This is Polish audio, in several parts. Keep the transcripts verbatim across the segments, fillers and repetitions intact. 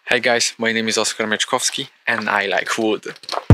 Hey guys, my name is Oskar and I like wood.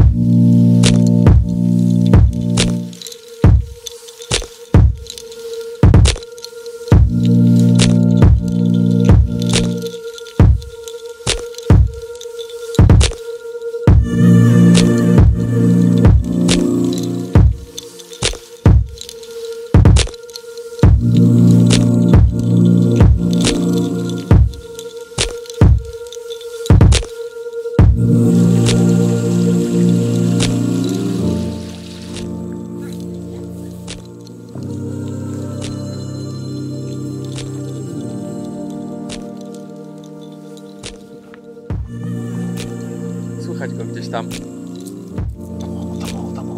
Słychać go gdzieś tam. Tam, tam, tam.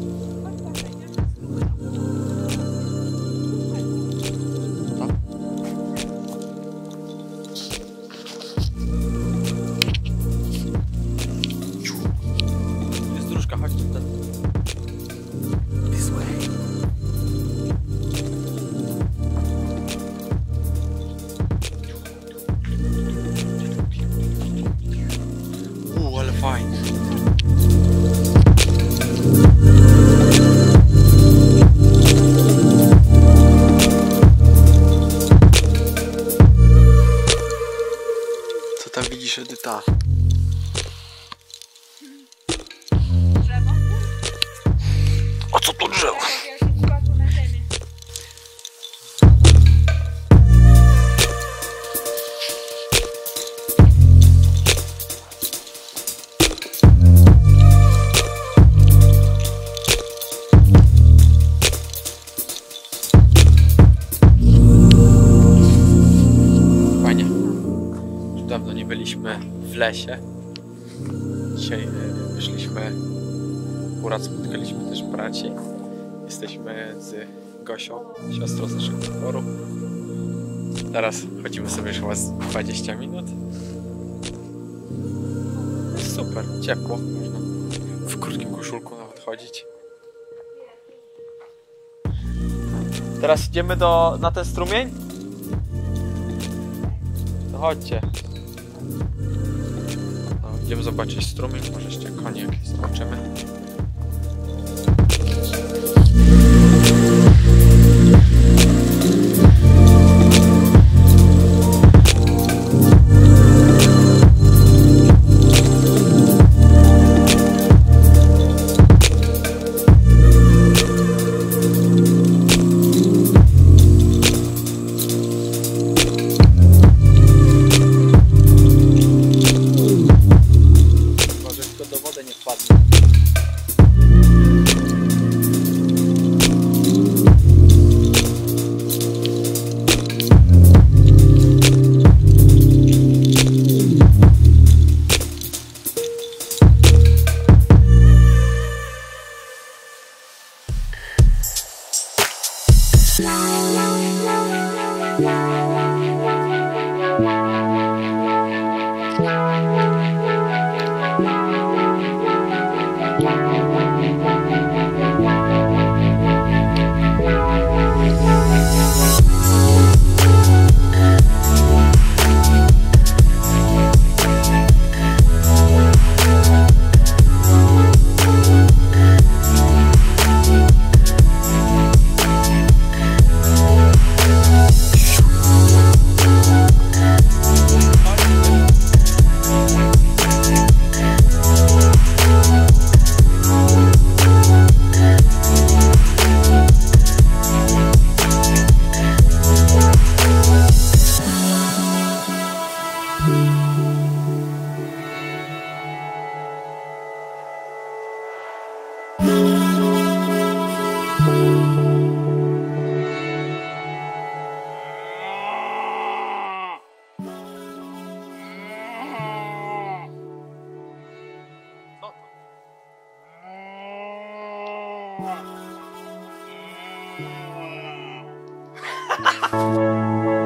Jest dróżka, chodź tutaj. This way. Uuu, ale fajnie. Co tam widzisz, Edyta? Drzewo? A co to drzewo? Ja się spadł na ziemię. Fajnie. Już dawno nie byliśmy w lesie. Dzisiaj e, wyszliśmy. Akurat spotkaliśmy też braci. Jesteśmy z Gosią, siostrą z naszego zboru. Teraz chodzimy sobie już chyba z dwadzieścia minut. Jest super, ciepło. Można w krótkim koszulku nawet chodzić. Teraz idziemy do, na ten strumień? To chodźcie. No, idziemy zobaczyć strumień, może jeszcze konie jakieś zobaczymy. Do wody nie wpadnie. Ha ha ha!